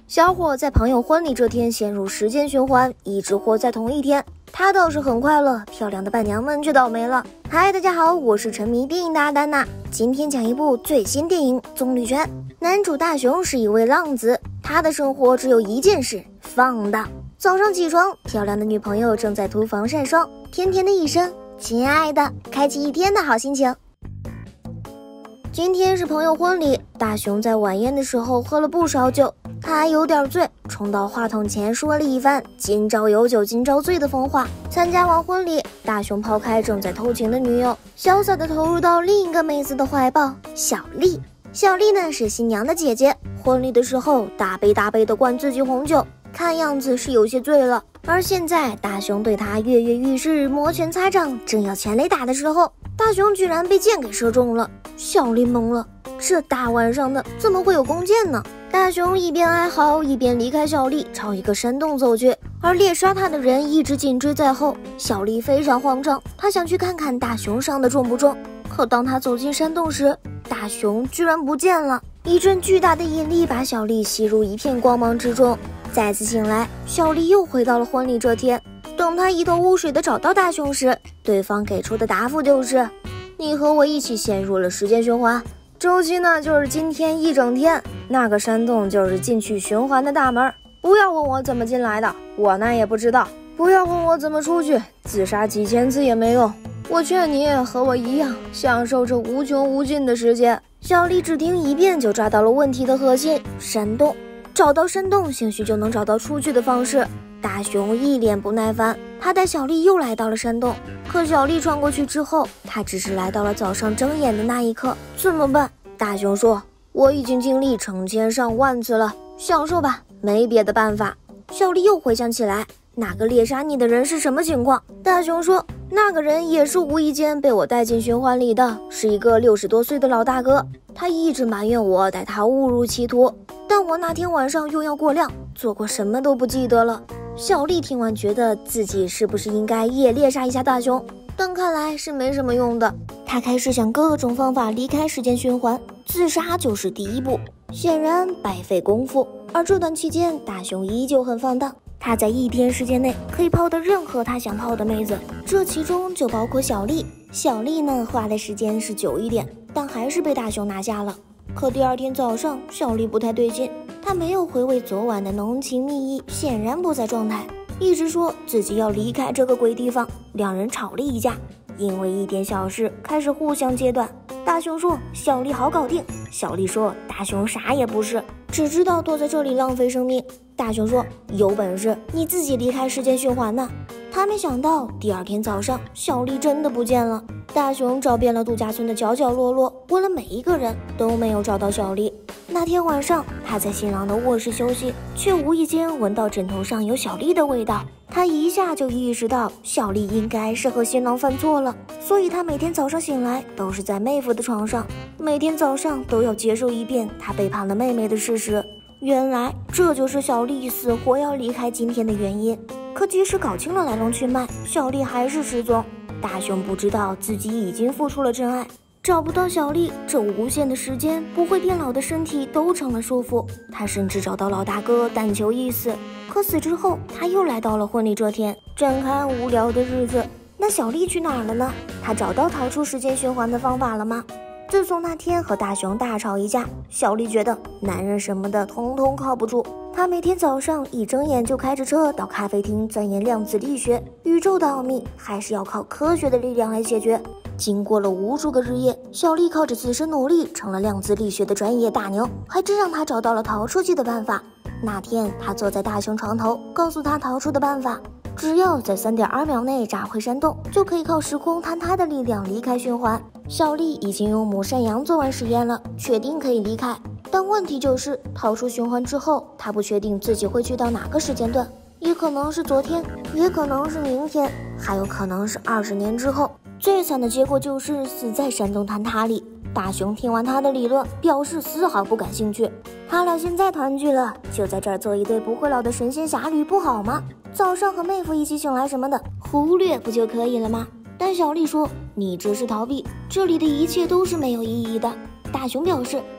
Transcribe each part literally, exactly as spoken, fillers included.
小伙在朋友婚礼这天陷入时间循环，一直活在同一天。他倒是很快乐，漂亮的伴娘们却倒霉了。嗨，大家好，我是沉迷电影的阿丹娜。今天讲一部最新电影《棕榈泉》。男主大雄是一位浪子，他的生活只有一件事：放荡。早上起床，漂亮的女朋友正在涂防晒霜，甜甜的一声亲爱的，开启一天的好心情。今天是朋友婚礼，大雄在晚宴的时候喝了不少酒，他还有点醉，冲到话筒前说了一番今朝有酒今朝醉的疯话。参加完婚礼，大雄抛开正在偷情的女友，潇洒地投入到另一个妹子的怀抱，小丽。小丽呢是新娘的姐姐，婚礼的时候大杯大杯地灌自己红酒，看样子是有些醉了。而现在大雄对她跃跃欲试，摩拳擦掌，正要全垒打的时候，大雄居然被箭给射中了。小丽懵了，这大晚上的怎么会有弓箭呢？大雄一边哀嚎一边离开小丽，朝一个山洞走去，而猎杀他的人一直紧追在后。小丽非常慌张，她想去看看大雄伤得重不重，可当她走进山洞时，大雄居然不见了。一阵巨大的引力把小丽吸入一片光芒之中。再次醒来，小丽又回到了婚礼这天。等她一头雾水地找到大雄时，对方给出的答复就是你和我一起陷入了时间循环，周期呢就是今天一整天，那个山洞就是进去循环的大门。不要问我怎么进来的，我呢也不知道。不要问我怎么出去，自杀几千次也没用。我劝你和我一样，享受这无穷无尽的时间。小丽只听一遍就抓到了问题的核心，山洞。找到山洞，兴许就能找到出去的方式。大雄一脸不耐烦，他带小丽又来到了山洞。可小丽穿过去之后，他只是来到了早上睁眼的那一刻，怎么办？大雄说，我已经经历成千上万次了，享受吧，没别的办法。小丽又回想起来，那个猎杀你的人是什么情况？大雄说，那个人也是无意间被我带进循环里的，是一个六十多岁的老大哥，他一直埋怨我带他误入歧途，但我那天晚上用药过量，做过什么都不记得了。小丽听完觉得自己是不是应该也猎杀一下大雄，但看来是没什么用的。她开始想各种方法离开时间循环，自杀就是第一步，显然白费功夫。而这段期间，大雄依旧很放荡，他在一天时间内可以泡得任何他想泡的妹子，这其中就包括小丽。小丽呢花的时间是久一点，但还是被大雄拿下了。可第二天早上，小丽不太对劲，她没有回味昨晚的浓情蜜意，显然不在状态，一直说自己要离开这个鬼地方。两人吵了一架，因为一点小事开始互相揭短。大雄说小丽好搞定，小丽说大雄啥也不是，只知道躲在这里浪费生命。大雄说有本事你自己离开时间循环呢。他没想到第二天早上，小丽真的不见了。大雄找遍了度假村的角角落落，问了每一个人，都没有找到小丽。那天晚上，他在新郎的卧室休息，却无意间闻到枕头上有小丽的味道。他一下就意识到小丽应该是和新郎犯错了，所以他每天早上醒来都是在妹夫的床上，每天早上都要接受一遍他背叛了妹妹的事实。原来这就是小丽死活要离开今天的原因。可即使搞清了来龙去脉，小丽还是失踪。大雄不知道自己已经付出了真爱，找不到小丽，这无限的时间不会变老的身体都成了束缚。他甚至找到老大哥，但求一死。可死之后，他又来到了婚礼这天，展开无聊的日子。那小丽去哪儿了呢？他找到逃出时间循环的方法了吗？自从那天和大雄大吵一架，小丽觉得男人什么的通通靠不住。她每天早上一睁眼就开着车到咖啡厅钻研量子力学，宇宙的奥秘还是要靠科学的力量来解决。经过了无数个日夜，小丽靠着自身努力成了量子力学的专业大牛，还真让她找到了逃出去的办法。那天她坐在大雄床头，告诉他逃出的办法，只要在 三点二秒内炸毁山洞，就可以靠时空坍塌的力量离开循环。小丽已经用母山羊做完实验了，确定可以离开。但问题就是逃出循环之后，她不确定自己会去到哪个时间段，也可能是昨天，也可能是明天，还有可能是二十年之后。最惨的结果就是死在山洞坍塌里。大雄听完他的理论，表示丝毫不感兴趣。他俩现在团聚了，就在这儿做一对不会老的神仙侠侣不好吗？早上和妹夫一起醒来什么的，忽略不就可以了吗？但小丽说，你这是逃避，这里的一切都是没有意义的。大雄表示，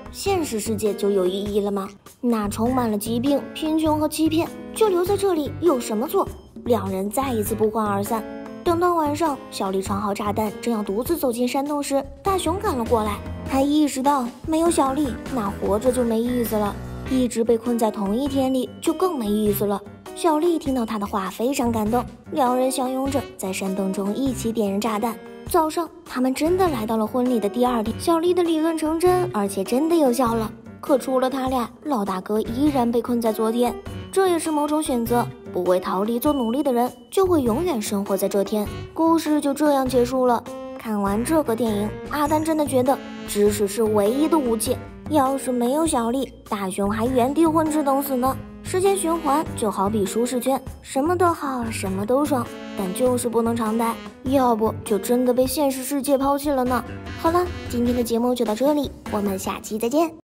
现实世界就有意义了吗？那充满了疾病、贫穷和欺骗，就留在这里有什么错？两人再一次不欢而散。等到晚上，小丽藏好炸弹，正要独自走进山洞时，大熊赶了过来。他意识到没有小丽，那活着就没意思了，一直被困在同一天里就更没意思了。小丽听到他的话非常感动，两人相拥着在山洞中一起点燃炸弹。早上，他们真的来到了婚礼的第二天，小丽的理论成真，而且真的有效了。可除了他俩，老大哥依然被困在昨天，这也是某种选择。不为逃离做努力的人，就会永远生活在这天。故事就这样结束了。看完这个电影，阿丹真的觉得知识是唯一的武器。要是没有小丽，大雄还原地混吃等死呢。时间循环就好比舒适圈，什么都好，什么都爽，但就是不能常待，要不就真的被现实世界抛弃了呢。好了，今天的节目就到这里，我们下期再见。